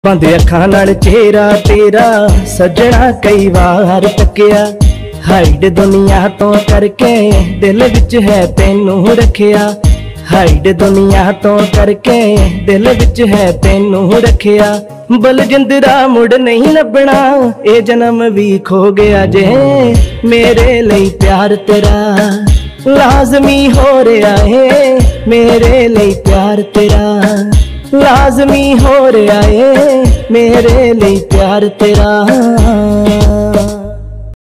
बंद अखां नाल चेहरा तेरा सजना कई बार तकिया, हाइड दुनिया तो करके दिल विच है तेनू रखिया, हाइड दुनिया तो करके दिल विच है तेनू रखिया। बलजिंदरा मुड़ नहीं लभना, ए जन्म भी खो गया जे मेरे लिए प्यार तेरा लाजमी हो रहा है, मेरे लिए प्यार तेरा लाजमी हो रहा है, मेरे लिए प्यार तेरा।